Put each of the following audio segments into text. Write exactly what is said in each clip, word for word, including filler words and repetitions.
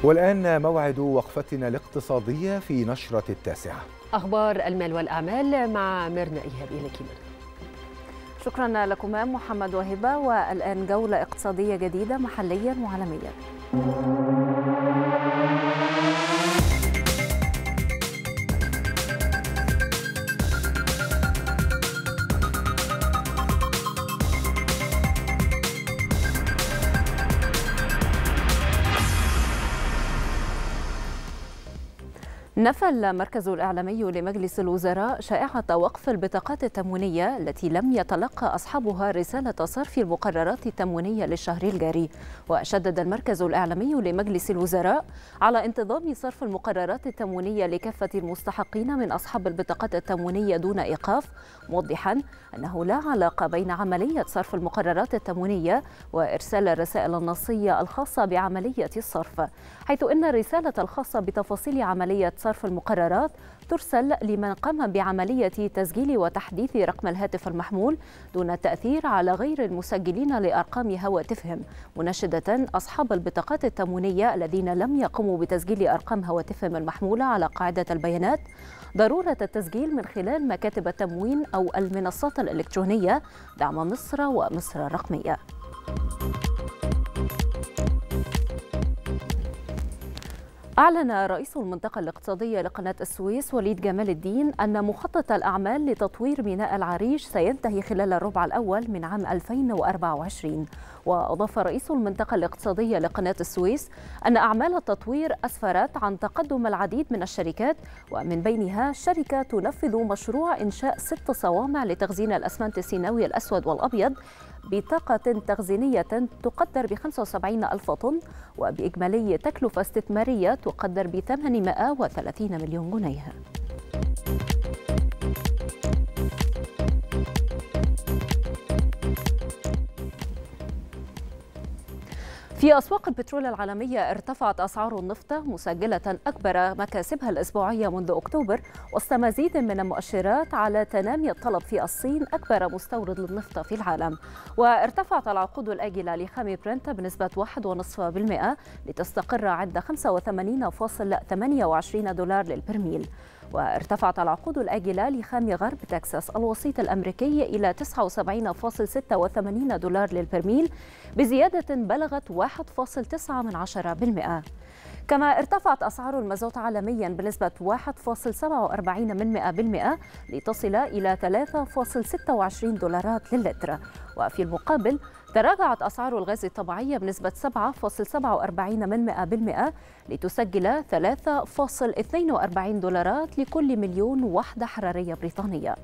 والآن موعد وقفتنا الاقتصادية في نشرة التاسعة. أخبار المال والأعمال مع ميرنا إيهاب. إليك ميرنا. شكرا لكما محمد وهبة. والآن جولة اقتصادية جديدة محليا وعالميا. نفى المركز الإعلامي لمجلس الوزراء شائعة وقف البطاقات التموينية التي لم يتلقى أصحابها رسالة صرف المقررات التموينية للشهر الجاري. وشدد المركز الإعلامي لمجلس الوزراء على انتظام صرف المقررات التموينية لكافة المستحقين من أصحاب البطاقات التموينية دون إيقاف، موضحا أنه لا علاقة بين عملية صرف المقررات التموينية وإرسال الرسائل النصية الخاصة بعملية الصرف، حيث أن الرسالة الخاصة بتفاصيل عملية صرف المقررات ترسل لمن قام بعملية تسجيل وتحديث رقم الهاتف المحمول دون التأثير على غير المسجلين لأرقام هواتفهم، مناشدة أصحاب البطاقات التموينية الذين لم يقوموا بتسجيل أرقام هواتفهم المحمولة على قاعدة البيانات ضرورة التسجيل من خلال مكاتب التموين أو المنصات الإلكترونية دعم مصر ومصر الرقمية. أعلن رئيس المنطقة الاقتصادية لقناة السويس وليد جمال الدين أن مخطط الأعمال لتطوير ميناء العريش سينتهي خلال الربع الأول من عام ألفين وأربعة وعشرين. وأضاف رئيس المنطقة الاقتصادية لقناة السويس أن أعمال التطوير أسفرت عن تقدم العديد من الشركات، ومن بينها شركة تنفذ مشروع إنشاء ست صوامع لتخزين الأسمنت السيناوي الأسود والأبيض بطاقة تخزينية تقدر ب خمسة وسبعين ألف طن وبإجمالي تكلفة استثمارية تقدر ب ثمانمائة وثلاثين مليون جنيه. في أسواق البترول العالمية ارتفعت أسعار النفط مسجلة أكبر مكاسبها الأسبوعية منذ أكتوبر وسط مزيد من المؤشرات على تنامي الطلب في الصين أكبر مستورد للنفط في العالم. وارتفعت العقود الآجلة لخام برنت بنسبة واحد فاصلة خمسة بالمئة لتستقر عند خمسة وثمانين فاصلة ثمانية وعشرين دولار للبرميل. وارتفعت العقود الآجلة لخام غرب تكساس الوسيط الأمريكي إلى تسعة وسبعين فاصلة ستة وثمانين دولار للبرميل بزيادة بلغت واحد فاصلة تسعة بالمئة. كما ارتفعت أسعار المازوت عالميا بنسبة واحد فاصلة سبعة وأربعين بالمئة لتصل إلى ثلاثة فاصلة ستة وعشرين دولارات للتر. وفي المقابل تراجعت أسعار الغاز الطبيعي بنسبة سبعة فاصلة سبعة وأربعين بالمئة لتسجل ثلاثة فاصلة اثنين وأربعين دولارات لكل مليون وحدة حرارية بريطانية.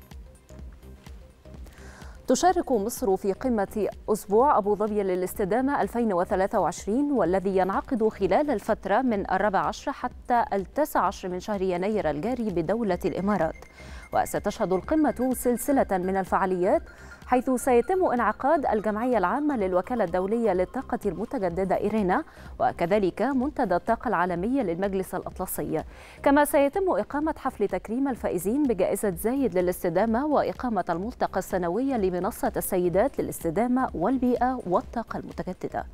تشارك مصر في قمة أسبوع أبو ظبي للاستدامة ألفين وثلاثة وعشرين والذي ينعقد خلال الفترة من الرابع عشر حتى التاسع عشر من شهر يناير الجاري بدولة الإمارات. وستشهد القمة سلسلة من الفعاليات حيث سيتم انعقاد الجمعية العامة للوكالة الدولية للطاقة المتجددة إيرينا وكذلك منتدى الطاقة العالمي للمجلس الأطلسي. كما سيتم إقامة حفل تكريم الفائزين بجائزة زايد للاستدامة وإقامة الملتقى السنوي لمنصة السيدات للاستدامة والبيئة والطاقة المتجددة.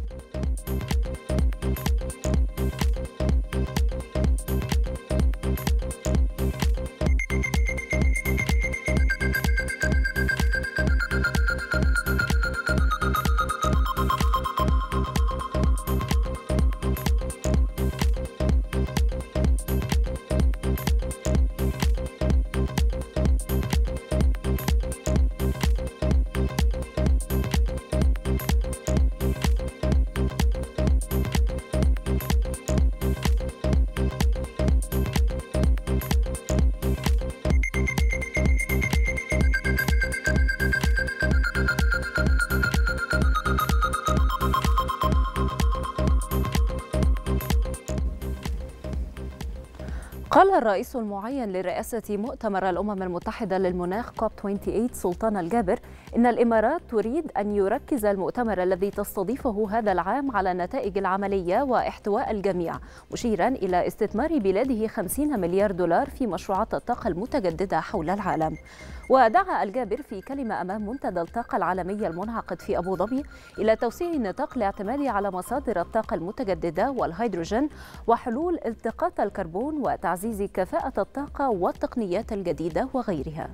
قال الرئيس المعين لرئاسة مؤتمر الأمم المتحدة للمناخ كوب ثمانية وعشرين سلطان الجابر إن الإمارات تريد أن يركز المؤتمر الذي تستضيفه هذا العام على نتائج العملية واحتواء الجميع، مشيرا إلى استثمار بلاده خمسين مليار دولار في مشروعات الطاقة المتجددة حول العالم. ودعا الجابر في كلمة أمام منتدى الطاقة العالمي المنعقد في أبو ظبي إلى توسيع النطاق الاعتماد على مصادر الطاقة المتجددة والهيدروجين وحلول التقاط الكربون وتعزيز كفاءة الطاقة والتقنيات الجديدة وغيرها.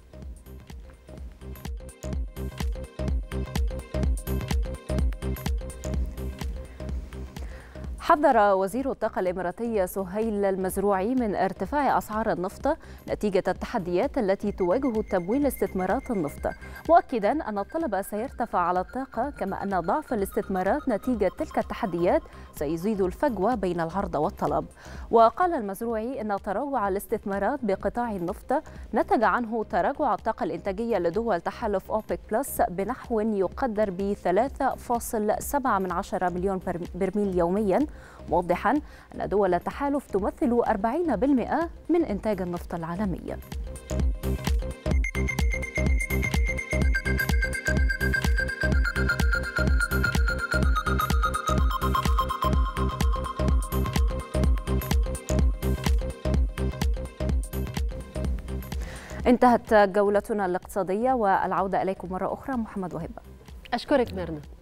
حذر وزير الطاقة الإماراتي سهيل المزروعي من ارتفاع أسعار النفط نتيجة التحديات التي تواجه تمويل استثمارات النفط، مؤكدا أن الطلب سيرتفع على الطاقة، كما أن ضعف الاستثمارات نتيجة تلك التحديات سيزيد الفجوة بين العرض والطلب. وقال المزروعي أن تراجع الاستثمارات بقطاع النفط نتج عنه تراجع الطاقة الإنتاجية لدول تحالف أوبك بلس بنحو يقدر ب ثلاثة فاصلة سبعة مليون برميل يوميا، موضحا أن دول التحالف تمثل أربعين بالمئة من إنتاج النفط العالمي. انتهت جولتنا الاقتصادية، والعودة إليكم مرة أخرى محمد وهبة. أشكرك ميرنا.